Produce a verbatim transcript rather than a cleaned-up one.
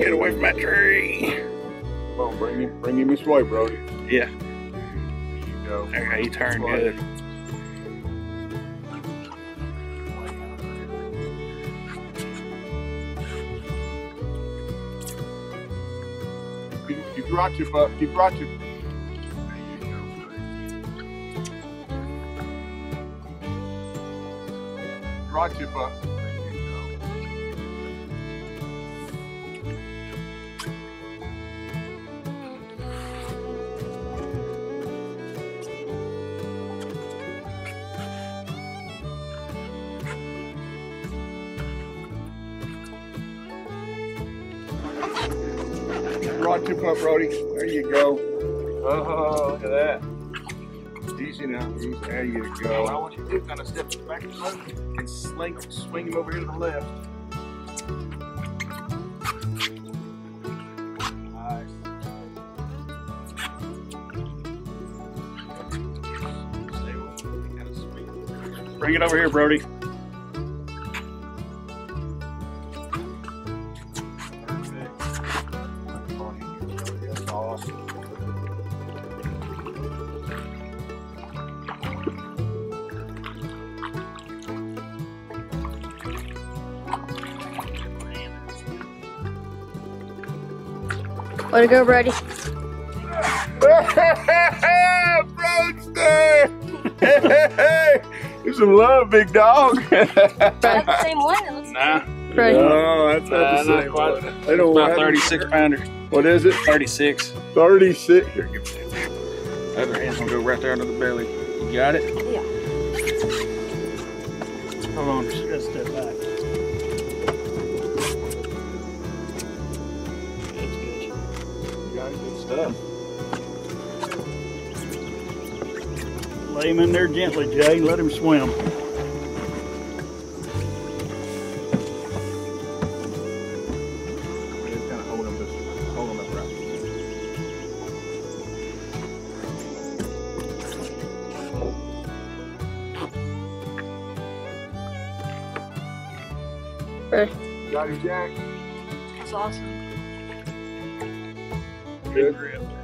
Get away from that tree. Come on, bring him, bring him this way, Brody. Yeah. There you go. Okay, you turn good. Keep, keep your rod tip up. Keep your rod tip. Rod tip up. Rod tip up, Brody. There you go. Oh, look at that. Easy now. Easy. There you go. I want you to do kind of step back and sling, swing him over here to the left. Nice. Kind of swing. Bring it over here, Brody. Way to go, Brody. Broadster! Hey, there's some love, big dog. Is that the same one? It looks Nah. Brody. No, that's not Nah, the not same quite. one. They don't About have thirty-six pounder. What is it? thirty-six. thirty-six. Here, give me that. Other hand's gonna go right there under the belly. You got it? Yeah. Hold on, just gotta step back. That's good. You got good stuff. Lay him in there gently, Jay, and let him swim. Just kind of hold him this, hold him this right. Brody. Got him, Jack. That's awesome. Good grip.